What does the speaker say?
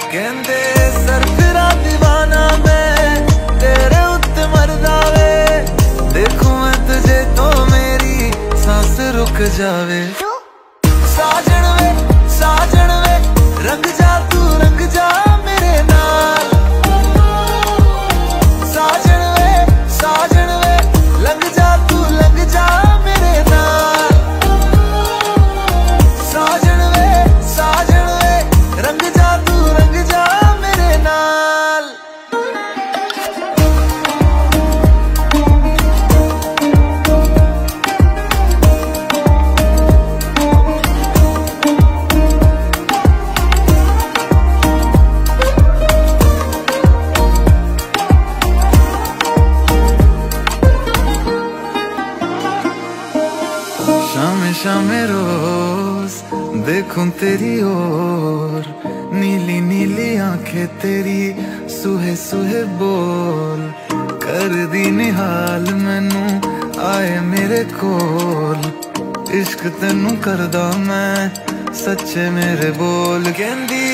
कहते सरफिरा दीवाना मैं तेरे उत्ते मरदा वे, देखूं मैं तुझे तो मेरी सांस रुक जावे। साजन वे रंग जा तू रंग जा मेरे नाल, साजन वे लंग जा तू लंग जा मेरे नाल, साजन वे रंग जा तू रंग जा मेरे नाल। शामे रोज देखूं तेरी ओर, नीली नीली आंखें तेरी सुहे सुहे बोल, कर दी निहाल मैनू आए मेरे कोल, इश्क तेनू करदा मैं सच्चे मेरे बोल। कहंदी